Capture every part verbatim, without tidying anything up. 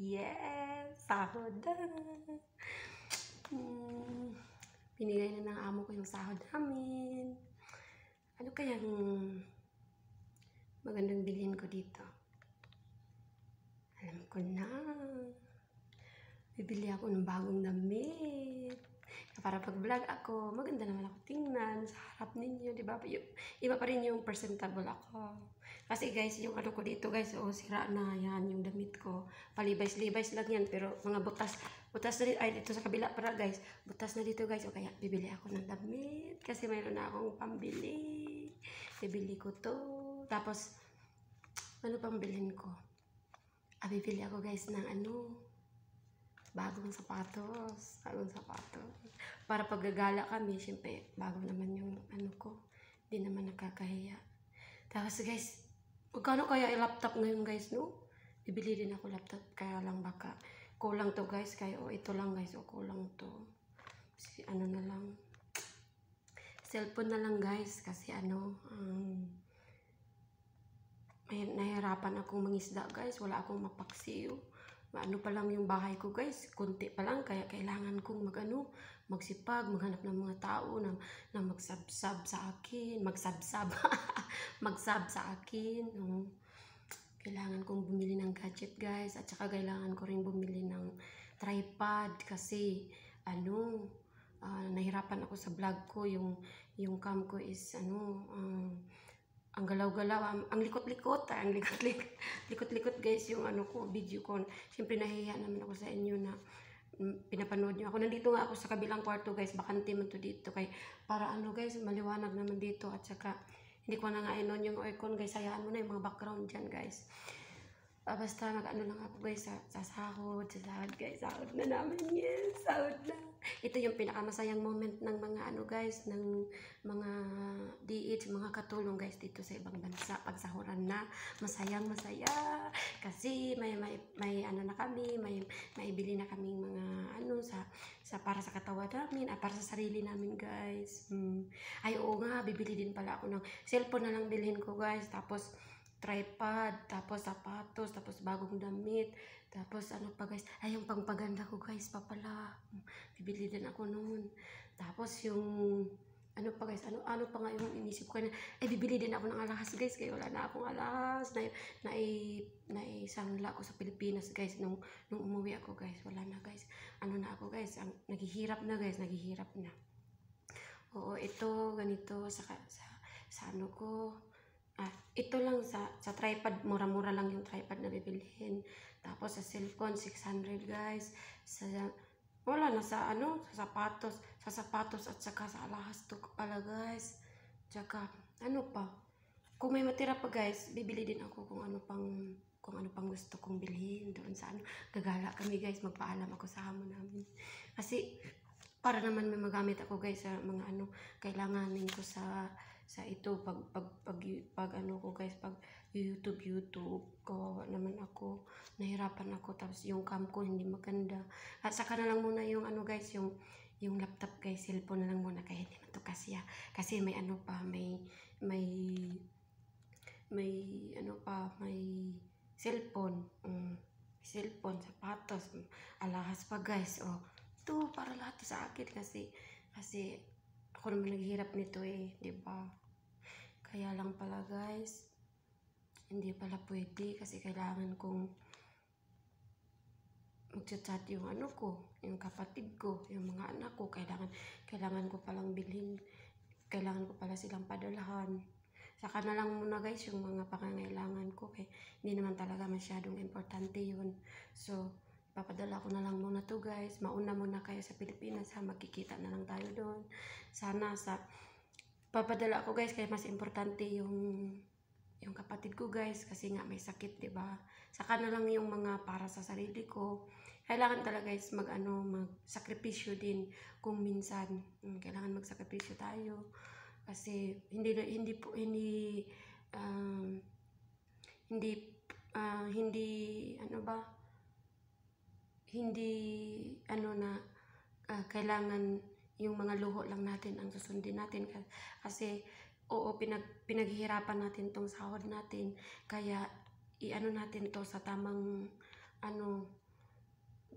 Yes! Sahod na! Hmm, binigay na ng amo ko yung sahod namin. Ano kayang magandang bilhin ko dito? Alam ko na. Bibili ako ng bagong damit. Para pag vlog ako, maganda naman ako tingnan sa harap ninyo, di ba? Iba pa rin yung presentable ako. Kasi guys, yung ano ko dito guys, oh, sira na yan yung damit ko. Palibays-libays lang yan, pero mga butas, butas na dito, ay dito sa kabila para guys, butas na dito guys. O kaya, bibili ako ng damit kasi mayroon na akong pambili. Bibili ko to. Tapos, ano pang bilhin ko? Ah, bibili ako guys ng ano, bagong sapatos. Bagong sapatos. Para pag gagala kami, syempre, bago naman yung ano ko. Hindi naman nakakahiya. Tapos guys, magkano kaya i-laptop ngayon guys, no? Bibili din ako laptop. Kaya lang baka kulang to guys. Kaya o oh, ito lang guys. O oh, kulang to. Kasi ano na lang. Cellphone na lang guys. Kasi ano, um, may nahihirapan akong mangisda guys. Wala akong mapaksiw. Ano pa lang yung bahay ko guys, konti pa lang, kaya kailangan kong magano, magsipag, maghanap ng mga tao na, na magsabsab sa akin, magsabsab, magsab sa akin. No? Kailangan kong bumili ng gadget guys, at saka kailangan ko rin bumili ng tripod kasi ano, uh, nahirapan ako sa vlog ko, yung, yung cam ko is ano, um, ang galaw-galaw, ang, ang likot-likot, ang likot-likot, likot-likot guys yung ano ko, video ko. Siyempre nahihiya naman ako sa inyo na mm, pinapanood nyo ako. Nandito nga ako sa kabilang kwarto guys, bakante man to dito. Kay, para ano guys, maliwanag naman dito. At saka, hindi ko na nga inon yung aircon guys, hayaan mo na yung mga background dyan guys. Uh, basta mag-ano lang ako guys, sa, sa sahod, sa sahod guys, sahod na namin, yes, sahod na. Ito yung pinakamasayang moment ng mga ano guys, ng mga D H, mga katulong guys dito sa ibang bansa. Pag sahuran na, masayang masaya. Kasi may, may, may ano na kami, may maibili na kaming mga ano, sa, sa para sa katawan namin, ah, para sa sarili namin guys. Hmm. Ay oo nga, bibili din pala ako ng cellphone na lang bilhin ko guys, tapos tripod, tapos sapatos, tapos bagong damit, tapos ano pa guys, ay yung pangpaganda ko guys pa pala, bibili din ako noon. Tapos yung ano pa guys, ano ano pa nga yung inisip ko na, eh bibili din ako ng alahas guys, kaya wala na akong alahas, na na naisangla ko sa Pilipinas guys, nung nung umuwi ako guys, wala na guys, ano na ako guys, ang, naghihirap na guys, naghihirap na. Oo, ito ganito sa sa, sa ano ko. Ah, ito lang sa, sa tripod, mura-mura lang yung tripod na bibilhin. Tapos sa cellphone, six hundred guys. Sa, wala na sa ano, sa sapatos. Sa sapatos at saka sa alahas to pala guys. Tsaka, ano pa. Kung may matira pa guys, bibili din ako kung ano pang, kung ano pang gusto kong bilhin. Doon sa ano, gagala kami guys, magpaalam ako sa amo namin. Kasi, para naman may magamit ako guys sa mga ano, kailanganin ko sa sa ito pag pag pag, pag ano ko guys, pag YouTube YouTube ko naman ako, nahirapan ako, tapos yung cam ko hindi maganda. At saka na lang muna yung ano guys, yung yung laptop guys, cellphone na lang muna, kaya hindi man to kasi ah. Kasi may ano pa, may may may ano pa, may cellphone, um, cellphone, sapatos, alahas pa guys. Oh, ito para lahat to sa akin kasi kasi ako naman naghihirap nito eh, di ba? Kaya lang pala guys, hindi pala pwede kasi kailangan kong magchat-chat yung ano ko, yung kapatid ko, yung mga anak ko, kailangan kailangan ko palang bilhin, kailangan ko pala silang padalahan. Saka na lang muna guys yung mga pangangailangan ko, kaya hindi naman talaga masyadong importante yun. So, papadala ko na lang muna to guys. Mauna muna kayo sa Pilipinas ha, magkikita na lang tayo doon. Sana sa papadala ko guys, kaya mas importante yung yung kapatid ko guys, kasi nga may sakit, di ba? Saka na lang yung mga para sa sarili ko. Kailangan talaga guys mag ano, magsakripisyo din kung minsan um, kailangan magsakripisyo tayo. Kasi hindi hindi po hindi um, hindi uh, hindi ano ba? Hindi ano na uh, kailangan yung mga luho lang natin ang susundin natin kasi oo, pinag pinaghihirapan natin tong sahod natin, kaya iano natin to sa tamang ano,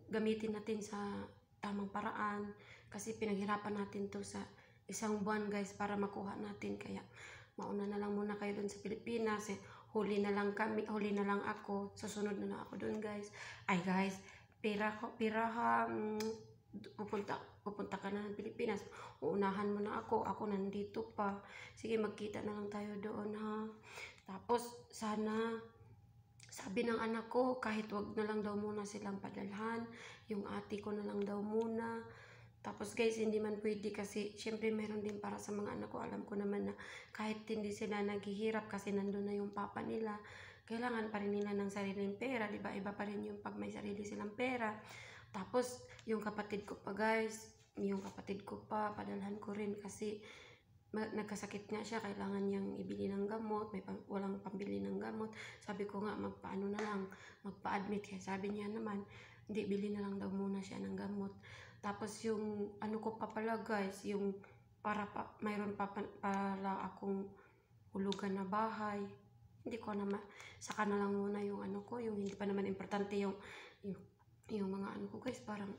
gamitin natin sa tamang paraan kasi pinaghirapan natin to sa isang buwan guys para makuha natin. Kaya mauna na lang muna kayo dun sa Pilipinas, eh, huli na lang kami, huli na lang ako, susunod na lang ako dun guys. Ay guys, pira ko, pira ha, mm, pupunta, pupunta ka na ng Pilipinas, uunahan mo na ako, ako nandito pa, sige magkita na lang tayo doon ha. Tapos sana, sabi ng anak ko, kahit wag na lang daw muna silang padalhan, yung ate ko na lang daw muna. Tapos guys, hindi man pwede kasi syempre meron din para sa mga anak ko. Alam ko naman na kahit hindi sila naghihirap kasi nandun na yung papa nila, kailangan pa rin nila ng sariling pera, di ba? Iba pa rin yung pag may sarili silang pera. Tapos yung kapatid ko pa guys, yung kapatid ko pa, padalhan ko rin kasi nagkasakit nga siya, kailangan niyang ibili ng gamot, may pang, walang pambili ng gamot. Sabi ko nga magpaano na lang, magpa-admit, kaya sabi niya naman hindi, bili na lang daw muna siya ng gamot. Tapos yung ano ko pa pala guys, yung para pa, mayroon pa pala akong hulugan na bahay, hindi ko naman, saka na lang muna yung ano ko, yung hindi pa naman importante yung yung, yung mga ano ko guys, parang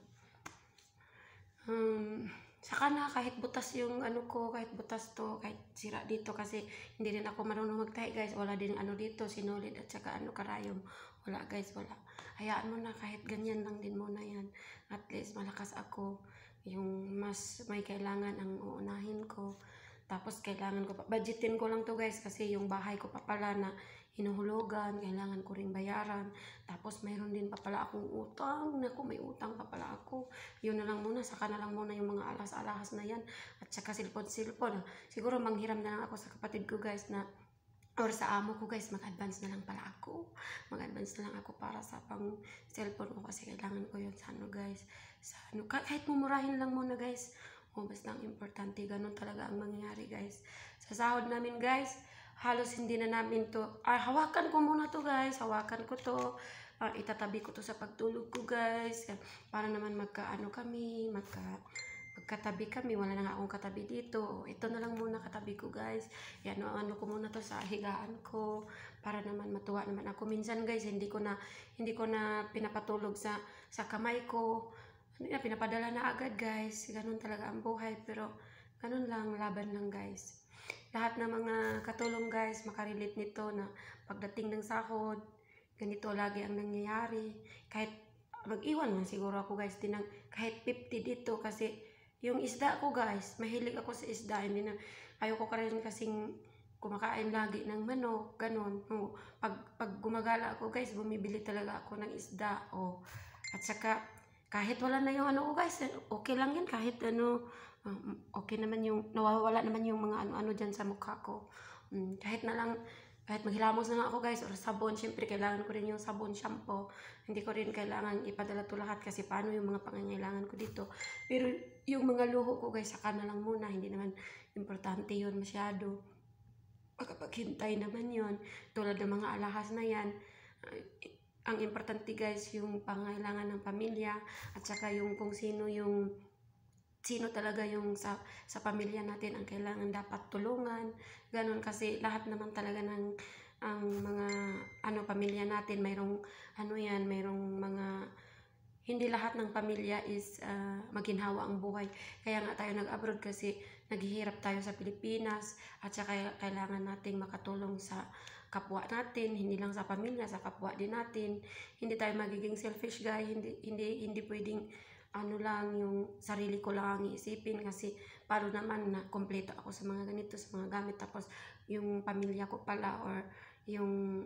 um, saka na kahit butas yung ano ko, kahit butas to, kahit sira dito kasi hindi rin ako marunong magtahi guys, wala din ano dito, sinulid at saka ano karayom, wala guys, wala. Hayaan mo na, kahit ganyan lang din muna yan, at least malakas ako, yung mas may kailangan ang uunahin ko. Tapos kailangan ko pa, budgetin ko lang to guys kasi yung bahay ko pa pala na hinuhulugan, kailangan ko rin bayaran. Tapos mayroon din pa pala akong utang, naku may utang pa pala ako. Yun na lang muna, saka na lang muna yung mga alas-alahas na yan. At saka silpon-silpon. Siguro manghiram na lang ako sa kapatid ko guys na, or sa amo ko guys, mag-advance na lang pala ako. Mag-advance na lang ako para sa pang cellphone ko kasi kailangan ko yun sa ano guys. Sa ano, kahit mumurahin lang muna guys. O basta ang importante, ganun talaga ang mangyayari guys. Sa sahod namin guys, halos hindi na namin to, ay hawakan ko muna to guys, hawakan ko to, uh, itatabi ko to sa pagtulog ko guys, para naman magkaano kami, magka, magkatabi kami, wala na nga akong katabi dito, ito na lang muna katabi ko guys, yan, ano ko muna to sa higaan ko, para naman matuwa naman ako. Minsan guys, hindi ko na, hindi ko na pinapatulog sa, sa kamay ko, hindi na pinapadala na agad guys, ganun talaga ang buhay, pero ganun lang, laban lang guys. Lahat ng mga katulong guys, makarelate nito na pagdating ng sahod, ganito lagi ang nangyayari. Kahit mag-iwan man siguro ako guys, din ng kahit fifty dito kasi yung isda ko guys, mahilig ako sa isda. Hindi na, ayoko ka rin kasing kumakain lagi ng manok, ganun. O, pag, pag gumagala ako guys, bumibili talaga ako ng isda. O, at saka, kahit wala na yung ano ko guys, okay lang yan kahit ano, Um, okay naman yung, nawawala naman yung mga ano-ano dyan sa mukha ko. Um, kahit na lang, kahit maghilamos na lang ako guys, or sabon, syempre kailangan ko rin yung sabon, shampoo. Hindi ko rin kailangan ipadala to lahat kasi paano yung mga pangangailangan ko dito. Pero yung mga luho ko guys, saka na lang muna, hindi naman importante yun masyado. Pagkapaghintay naman yun, tulad ng mga alahas na yan, uh, ang importante guys, yung pangangailangan ng pamilya, at saka yung kung sino yung sino talaga yung sa, sa pamilya natin ang kailangan dapat tulungan. Ganon kasi lahat naman talaga ng ang mga ano pamilya natin, mayroong ano yan, mayroong mga, hindi lahat ng pamilya is uh, maginhawa ang buhay. Kaya nga tayo nag-abroad kasi naghihirap tayo sa Pilipinas at saka kailangan nating makatulong sa kapwa natin, hindi lang sa pamilya, sa kapwa din natin. Hindi tayo magiging selfish guy, hindi hindi hindi pwedeng ano lang yung sarili ko lang ang iisipin kasi paano naman na kompleto ako sa mga ganito, sa mga gamit, tapos yung pamilya ko pala or yung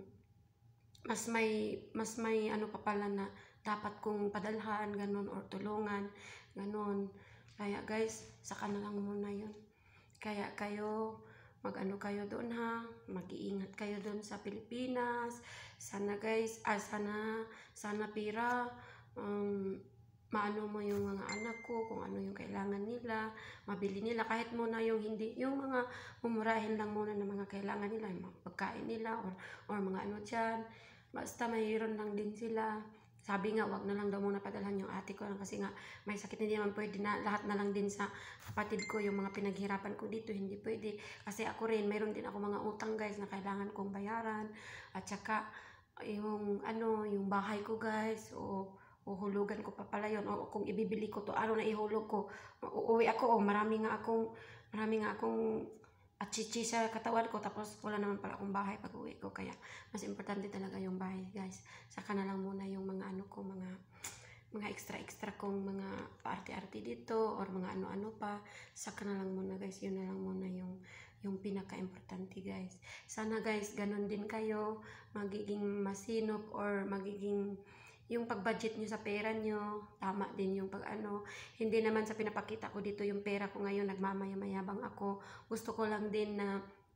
mas may mas may ano pa pala na dapat kong padalhan, ganon, or tulungan, ganon. Kaya guys, saka na lang muna yun. Kaya kayo, mag-ano kayo doon ha, mag-iingat kayo doon sa Pilipinas. Sana guys, ah, sana, sana pira, um, maano mo yung mga anak ko, kung ano yung kailangan nila, mabili nila, kahit muna yung hindi, yung mga mumurahin lang muna ng mga kailangan nila, yung mga pagkain nila, or, or mga ano dyan, basta mayroon lang din sila. Sabi nga, wag na lang daw muna padalhan yung ate ko lang kasi nga may sakit, hindi naman pwede na lahat na lang din sa kapatid ko, yung mga pinaghirapan ko dito, hindi pwede. Kasi ako rin, mayroon din ako mga utang guys na kailangan kong bayaran, at saka yung ano, yung bahay ko guys, o uhulugan ko pa pala yun, o kung ibibili ko to, ano na ihulog ko, uuwi ako, o marami nga akong, marami nga akong achichi sa katawan ko, tapos wala naman pala akong bahay pag uwi ko, kaya mas importante talaga yung bahay guys. Saka na lang muna yung mga ano ko, mga mga extra-extra kong mga paarte-arte dito, or mga ano-ano pa, saka na lang muna guys, yun na lang muna yung yung pinaka-importante guys. Sana guys, ganun din kayo, magiging masinop, or magiging yung pag-budget nyo sa pera nyo, tama din yung pag-ano. Hindi naman sa pinapakita ko dito yung pera ko ngayon, nagmamayamayabang ako. Gusto ko lang din na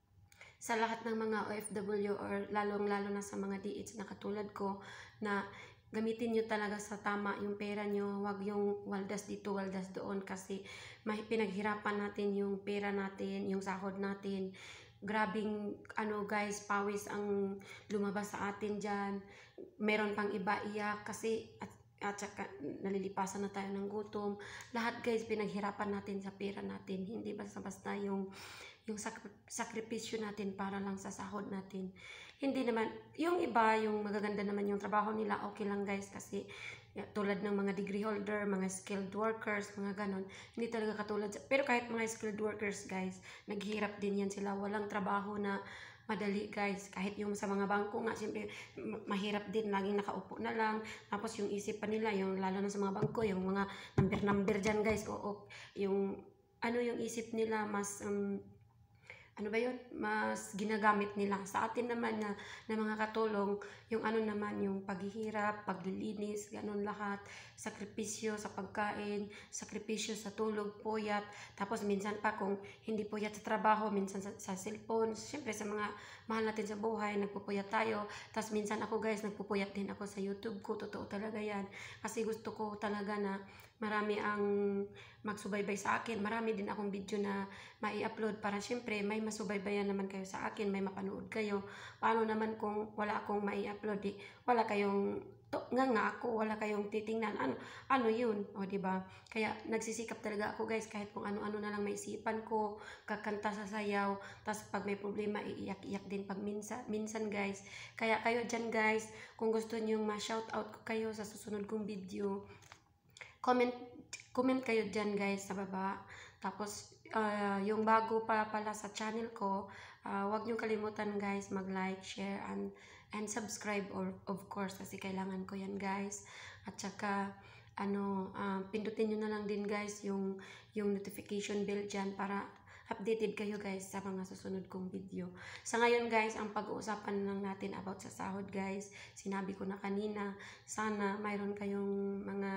sa lahat ng mga O F W, or lalong-lalo na sa mga D H na katulad ko, na gamitin nyo talaga sa tama yung pera nyo. Wag yung waldas dito, waldas doon, kasi may pinaghirapan natin yung pera natin, yung sahod natin. Grabing ano guys, pawis ang lumabas sa atin dyan. Meron pang iba iyak kasi at, at saka nalilipasan na tayo ng gutom. Lahat guys, pinaghirapan natin sa pera natin. Hindi basta-basta yung yung sakripisyo natin para lang sa sahod natin. Hindi naman, yung iba, yung magaganda naman yung trabaho nila, okay lang guys, kasi ya, tulad ng mga degree holder, mga skilled workers, mga ganon, hindi talaga katulad. Pero kahit mga skilled workers guys, naghihirap din yan sila. Walang trabaho na madali guys. Kahit yung sa mga bangko nga, siyempre mahirap din, laging nakaupo na lang. Tapos yung isip pa nila, yung lalo na sa mga bangko, yung mga number-number dyan guys, oo, yung ano yung isip nila, mas um, ano ba yun, mas ginagamit nila. Sa atin naman na, na mga katulong, yung ano naman, yung paghihirap, paglilinis, ganun lahat, sakripisyo sa pagkain, sakripisyo sa tulog, puyat, tapos minsan pa kung hindi puyat sa trabaho, minsan sa, sa cellphone, siyempre sa mga mahal natin sa buhay, nagpupuyat tayo. Tapos minsan ako guys, nagpupuyat din ako sa YouTube ko, totoo talaga yan, kasi gusto ko talaga na marami ang magsubaybay sa akin. Marami din akong video na mai-upload para syempre may masubaybayan naman kayo sa akin, may mapanood kayo. Paano naman kung wala akong mai-upload, di, wala kayong to, nga nga ako, wala kayong titingnan, ano, ano yun, o diba? Kaya nagsisikap talaga ako guys, kahit kung ano-ano na lang maisipan ko, kakanta sa sayaw, tas pag may problema, iiyak-iyak din pag minsan, minsan guys. Kaya kayo dyan guys, kung gusto nyo ma-shoutout ko kayo sa susunod kong video, comment comment kayo dyan guys sa baba. Tapos uh, yung bago pa pala sa channel ko, uh, wag nyo kalimutan guys mag like, share, and and subscribe, or of course kasi kailangan ko yan guys. At saka ano, uh, pindutin nyo na lang din guys yung yung notification bell dyan para updated kayo guys sa mga susunod kong video. Sa ngayon guys, ang pag-uusapan lang natin about sa sahod guys, sinabi ko na kanina, sana mayroon kayong mga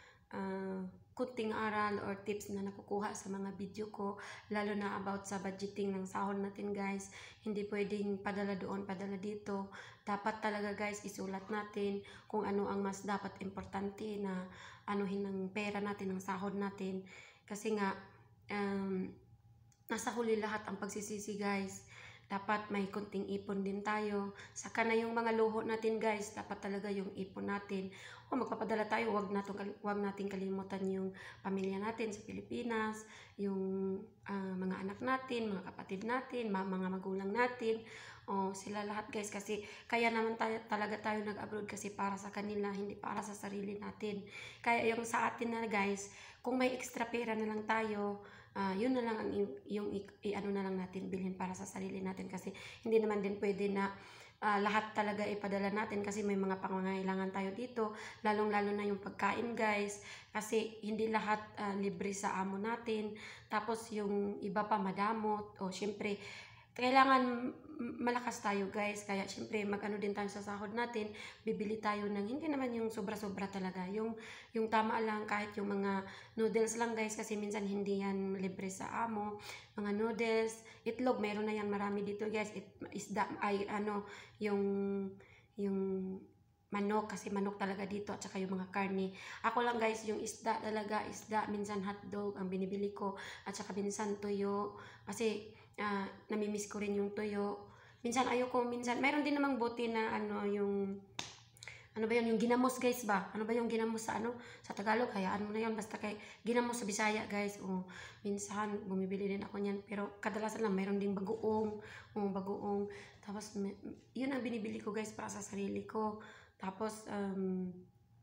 Uh, kunting aral or tips na nakukuha sa mga video ko, lalo na about sa budgeting ng sahod natin guys. Hindi pwedeng padala doon, padala dito. Dapat talaga guys, isulat natin kung ano ang mas dapat importante na anuhin ng pera natin, ng sahod natin. Kasi nga um, nasa huli lahat ang pagsisisi guys. Dapat may kunting ipon din tayo. Saka na yung mga luho natin guys, dapat talaga yung ipon natin. O magpapadala tayo, wag natin, wag natin kalimutan yung pamilya natin sa Pilipinas, yung uh, mga anak natin, mga kapatid natin, mga magulang natin. O sila lahat guys, kasi kaya naman tayo, talaga tayo nag-abroad, kasi para sa kanila, hindi para sa sarili natin. Kaya yung sa atin na guys, kung may extra pera na lang tayo, Uh, yun na lang ang yung i-ano na lang natin bilhin para sa sarili natin, kasi hindi naman din pwede na uh, lahat talaga ipadala natin, kasi may mga pangangailangan tayo dito, lalong lalo na yung pagkain guys, kasi hindi lahat uh, libre sa amo natin. Tapos yung iba pa madamot, o syempre kailangan malakas tayo guys, kaya syempre mag-ano din tayo sa sahod natin, bibili tayo ng hindi naman yung sobra-sobra talaga, yung yung tama lang, kahit yung mga noodles lang guys, kasi minsan hindi yan libre sa amo. Mga noodles, itlog, meron na yan marami dito guys. It, isda ay ano, yung yung manok, kasi manok talaga dito, at saka yung mga karne. Ako lang guys, yung isda talaga, isda, minsan hotdog ang binibili ko, at saka minsan tuyo, kasi uh, namimiss ko rin yung tuyo. Minsan ayoko, minsan mayroon din namang buti na ano, yung ano ba yun, yung ginamos guys ba? Ano ba yung ginamos sa ano? Sa Tagalog, hayaan mo na yun, basta kay ginamos sa Bisaya guys. O, minsan bumibili din ako niyan, pero kadalasan lang mayroon ding bagoong, o bagoong. Tapos yun ang binibili ko guys para sa sarili ko. Tapos um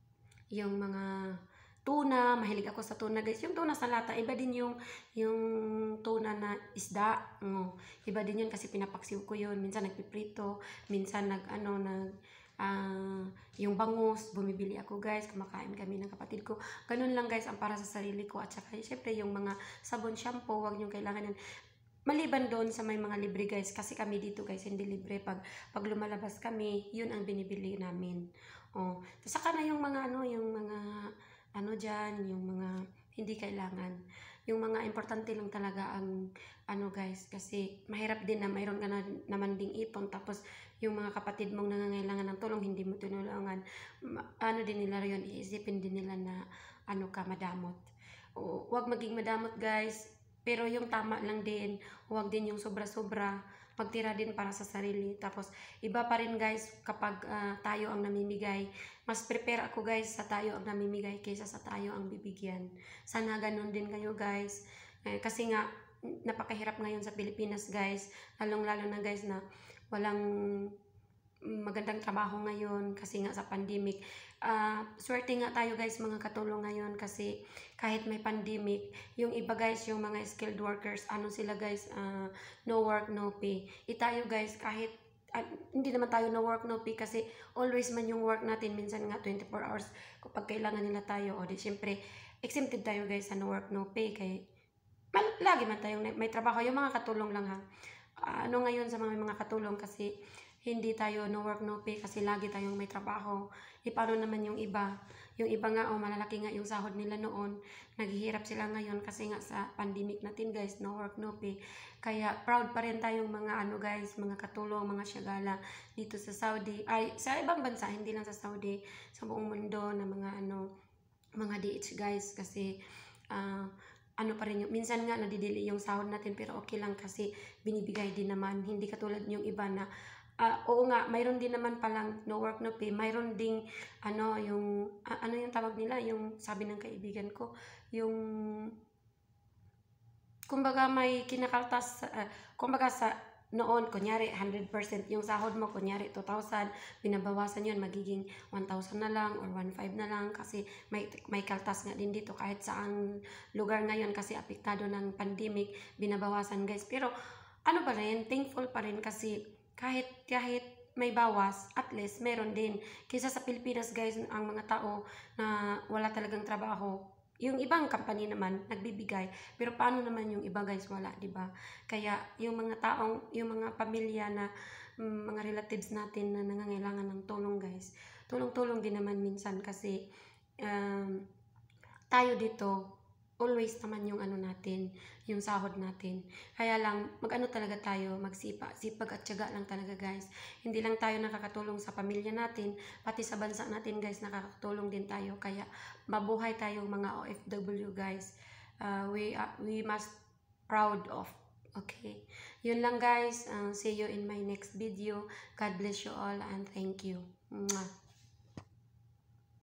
yung mga tuna, mahilig ako sa tuna guys. Yung tuna sa lata, iba din yung yung tuna na isda. No. Iba din yun kasi pinapaksiw ko yun. Minsan nagpiprito, minsan nag ano nag uh, yung bangus, bumibili ako guys, kumakain kami ng kapatid ko. Ganun lang guys ang para sa sarili ko. At saka syempre yung mga sabon, shampoo, wag nyo kailangan yan. Maliban doon sa may mga libre guys, kasi kami dito guys hindi libre. Pag, pag lumalabas kami, yun ang binibili namin. Oh, saka na yung mga ano, yung mga ano dyan, yung mga hindi kailangan. Yung mga importante lang talaga ang ano guys, kasi mahirap din na mayroon ka na, naman ding ipon, tapos yung mga kapatid mong nangangailangan ng tulong, hindi mo tinulungan, ano din nila yun, iisipin din nila na ano ka, madamot. O, huwag maging madamot guys, pero yung tama lang din, huwag din yung sobra-sobra, magtira din para sa sarili. Tapos iba pa rin guys kapag uh, tayo ang namimigay. Mas prepare ako guys sa tayo ang namimigay kaysa sa tayo ang bibigyan. Sana ganun din kayo guys. Eh, kasi nga napakahirap ngayon sa Pilipinas guys. Lalong lalo na guys na walang magandang trabaho ngayon kasi nga sa pandemic. Uh, swerte nga tayo guys mga katulong ngayon kasi kahit may pandemic, yung iba guys, yung mga skilled workers, ano sila guys, uh, no work, no pay. Itayo guys, kahit uh, hindi naman tayo no work, no pay kasi always man yung work natin, minsan nga twenty-four hours kapag kailangan nila tayo. O di syempre, exempted tayo guys sa no work, no pay. Kaya lagi man tayong may trabaho. Yung mga katulong lang ha. Uh, ano ngayon sa mga mga katulong kasi hindi tayo no work no pay kasi lagi tayong may trabaho. E paano naman yung iba? Yung iba nga, oh, malalaki nga yung sahod nila noon. Naghihirap sila ngayon kasi nga sa pandemic natin guys, no work no pay. Kaya proud pa rin tayong mga ano guys, mga katulong, mga syagala dito sa Saudi. Ay, sa ibang bansa, hindi lang sa Saudi, sa buong mundo na mga ano, mga D H guys kasi uh, ano pa rin yung, minsan nga nadidili yung sahod natin pero okay lang kasi binibigay din naman. Hindi katulad yung iba na Uh, oo nga, mayroon din naman palang no work no pay. Mayroon ding ano yung uh, ano yung tawag nila, yung sabi ng kaibigan ko, yung kumbaga may kinakaltas uh, kumbaga sa noon kunyari one hundred percent yung sahod mo, kunyari two thousand, binabawasan yun magiging one thousand na lang or one thousand five na lang kasi may may kaltas nga din dito kahit saang lugar ngayon kasi apektado ng pandemic, binabawasan guys. Pero ano pa rin, thankful pa rin kasi kahit kahit may bawas, at least meron din. Kaysa sa Pilipinas guys, ang mga tao na wala talagang trabaho, yung ibang company naman nagbibigay, pero paano naman yung iba guys, wala, di ba? Kaya yung mga taong, yung mga pamilya na um, mga relatives natin na nangangailangan ng tulong guys, tulong-tulong din naman minsan kasi um, tayo dito always naman yung ano natin, yung sahod natin. Kaya lang, mag-ano talaga tayo, magsipa, sipag at tiyaga lang talaga guys. Hindi lang tayo nakakatulong sa pamilya natin, pati sa bansa natin guys, nakakatulong din tayo. Kaya mabuhay tayong mga O F W guys. Uh, we, uh, we must proud of. Okay. Yun lang guys. Uh, see you in my next video. God bless you all and thank you. Mwah.